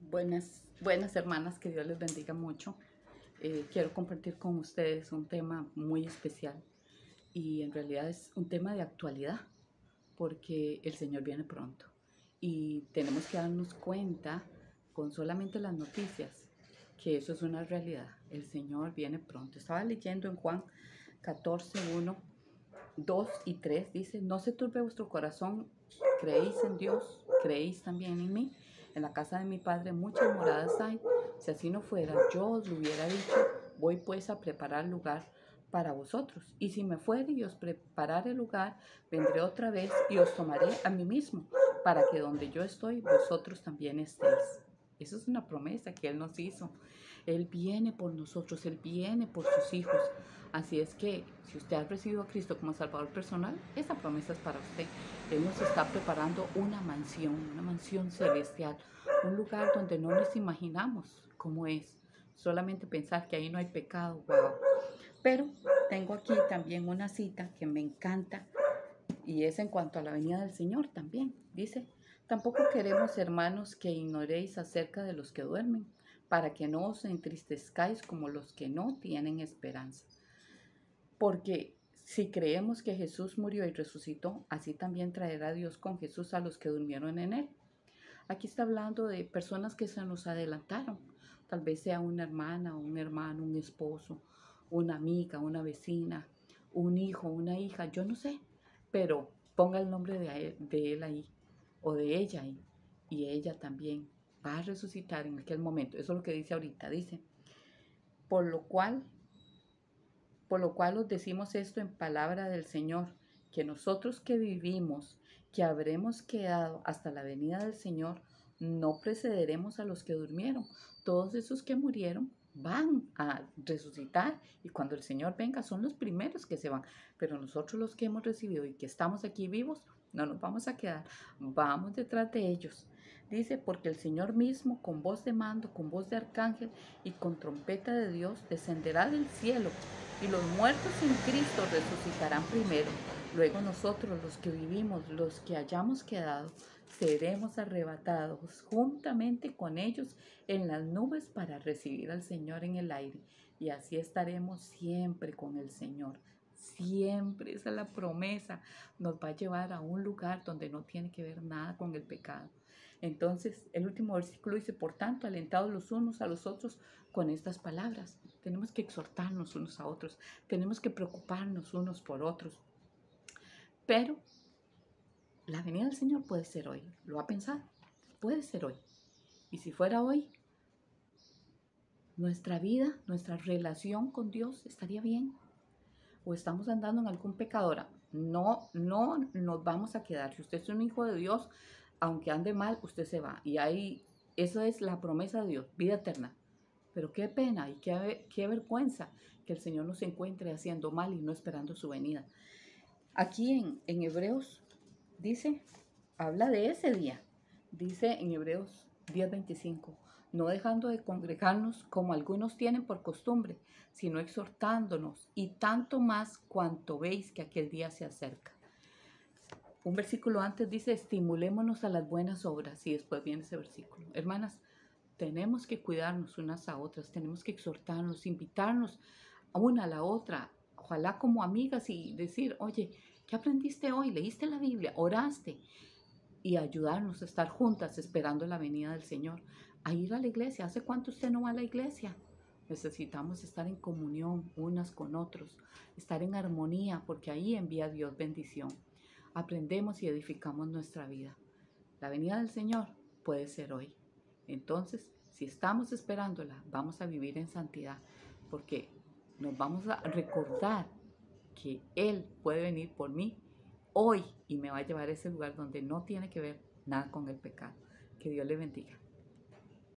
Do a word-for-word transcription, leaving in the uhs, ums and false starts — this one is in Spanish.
Buenas, buenas hermanas, que Dios les bendiga mucho. Eh, quiero compartir con ustedes un tema muy especial y en realidad es un tema de actualidad porque el Señor viene pronto y tenemos que darnos cuenta con solamente las noticias que eso es una realidad. El Señor viene pronto. Estaba leyendo en Juan catorce, uno, dos y tres, dice: no se turbe vuestro corazón, creéis en Dios, creéis también en mí. En la casa de mi Padre muchas moradas hay. Si así no fuera, yo os lo hubiera dicho. Voy pues a preparar lugar para vosotros. Y si me fuere y os preparare lugar, vendré otra vez y os tomaré a mí mismo, para que donde yo estoy, vosotros también estéis. Eso es una promesa que Él nos hizo. Él viene por nosotros, Él viene por sus hijos. Así es que si usted ha recibido a Cristo como Salvador personal, esa promesa es para usted. Él nos está preparando una mansión, una mansión celestial, un lugar donde no nos imaginamos cómo es. Solamente pensar que ahí no hay pecado, wow. Pero tengo aquí también una cita que me encanta y es en cuanto a la venida del Señor también. Dice: tampoco queremos, hermanos, que ignoréis acerca de los que duermen, para que no os entristezcáis como los que no tienen esperanza. Porque si creemos que Jesús murió y resucitó, así también traerá Dios con Jesús a los que durmieron en él. Aquí está hablando de personas que se nos adelantaron. Tal vez sea una hermana, un hermano, un esposo, una amiga, una vecina, un hijo, una hija, yo no sé. Pero ponga el nombre de él, de él ahí o de ella ahí. Y ella también va a resucitar en aquel momento. Eso es lo que dice ahorita. Dice: por lo cual Por lo cual os decimos esto en palabra del Señor, que nosotros que vivimos, que habremos quedado hasta la venida del Señor, no precederemos a los que durmieron. Todos esos que murieron van a resucitar y cuando el Señor venga son los primeros que se van. Pero nosotros, los que hemos recibido y que estamos aquí vivos, no nos vamos a quedar, vamos detrás de ellos. Dice: porque el Señor mismo, con voz de mando, con voz de arcángel y con trompeta de Dios, descenderá del cielo, y los muertos en Cristo resucitarán primero. Luego nosotros, los que vivimos, los que hayamos quedado, seremos arrebatados juntamente con ellos en las nubes para recibir al Señor en el aire. Y así estaremos siempre con el Señor. Siempre, esa es la promesa. Nos va a llevar a un lugar donde no tiene que ver nada con el pecado. Entonces, el último versículo dice: por tanto, alentados los unos a los otros con estas palabras. Tenemos que exhortarnos unos a otros, tenemos que preocuparnos unos por otros. Pero la venida del Señor puede ser hoy. ¿Lo ha pensado? Puede ser hoy. Y si fuera hoy, nuestra vida, nuestra relación con Dios estaría bien. O estamos andando en algún pecador. No, no nos vamos a quedar. Si usted es un hijo de Dios, aunque ande mal, usted se va. Y ahí, eso es la promesa de Dios, vida eterna. Pero qué pena y qué, qué vergüenza que el Señor nos encuentre haciendo mal y no esperando su venida. Aquí en, en Hebreos dice, habla de ese día. Dice en Hebreos diez veinticinco: no dejando de congregarnos como algunos tienen por costumbre, sino exhortándonos, y tanto más cuanto veis que aquel día se acerca. Un versículo antes dice: estimulémonos a las buenas obras, y después viene ese versículo. Hermanas, tenemos que cuidarnos unas a otras, tenemos que exhortarnos, invitarnos a una a la otra, ojalá como amigas, y decir: oye, ¿qué aprendiste hoy? ¿Leíste la Biblia? ¿Oraste? Y ayudarnos a estar juntas esperando la venida del Señor, a ir a la iglesia. ¿Hace cuánto usted no va a la iglesia? Necesitamos estar en comunión unas con otros, estar en armonía, porque ahí envía Dios bendición. Aprendemos y edificamos nuestra vida. La venida del Señor puede ser hoy. Entonces, si estamos esperándola, vamos a vivir en santidad, porque nos vamos a recordar que Él puede venir por mí hoy y me va a llevar a ese lugar donde no tiene que ver nada con el pecado. Que Dios le bendiga.